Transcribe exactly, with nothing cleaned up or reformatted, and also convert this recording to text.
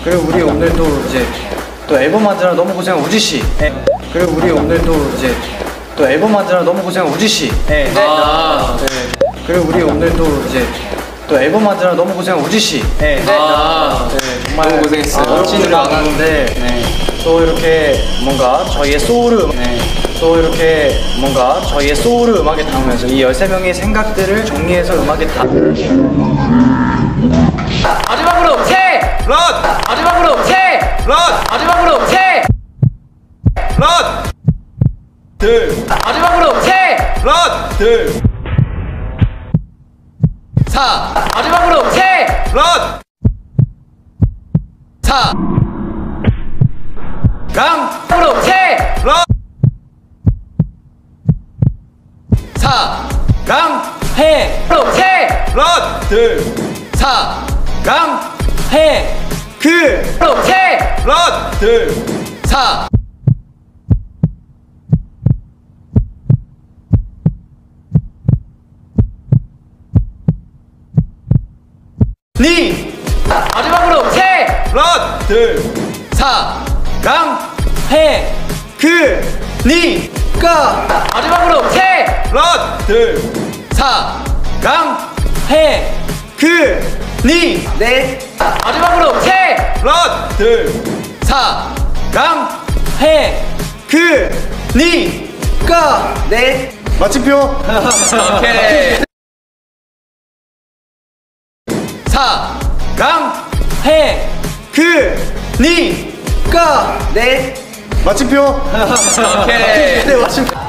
그리고 우리 오늘 또 이제 또 앨범 만드느라 너무 고생한 우지 씨. 네. 그리고 우리 오늘 또 이제 또 앨범 만드느라 너무 고생한 우지 씨. 네. 네. 아. 네. 그리고 우리 오늘 또 이제 또 앨범 만드느라 너무 고생한 우지 씨. 네. 네. 아. 네. 정말 너무 고생했어요. 멋진 음악 많았는데 네. 또 이렇게 뭔가 저희의 소울 음악. 네. 또 이렇게 뭔가 저희의 소울 음악에 담으면서 이 열세 명의 생각들을 정리해서 음악에 담. 마지막으로 세! 런! 마지막으로 세! 런! 마지막으로 세! 런! 둘! 마지막으로 세! 런! 둘! 사! 마지막으로 세! 런! 사! 강! 마지막으로 세! 런! 사! 강! 해! 마지막으로 세! 런! 둘! 사! 강! 해! 그! 마지막으로 세! 런! 둘! 사! 니! 마지막으로 세! 런! 둘! 사! 강! 해! 그! 니! 까! 마지막으로 세! 런! 둘! 사! 강! 해! 그! 니! 네! 마지막으로 세! 런! 둘! 사! 강! 해! 그! 니! 까! 네! 마침표! 오케이! 사! 강! 해! 그! 니! 까! 네! 마침표! 오케이! 네, 마침표!